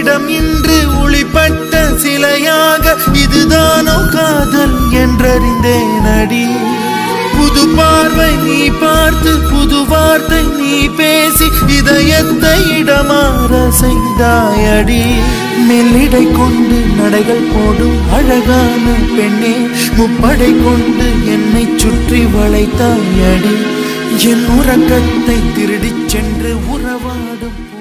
என்னிடம் இன்று ஒளிப்பட்ட சிலையாக இதுதானோ காதல் என்றறிந்தேன் அடி. புது பார்வை நீ பார்த்து புது வார்த்தை நீ பேசி இதயத்தை இடமாற செய்தாயடி. மெல்லிடை கொண்டு நடைகள் போடும் அழகான பெண்ணே, முப்படை கொண்டு என்னை சுற்றி வளைத்தாயடி. என் உறக்கத்தை திருடிச் சென்று உறவாடும்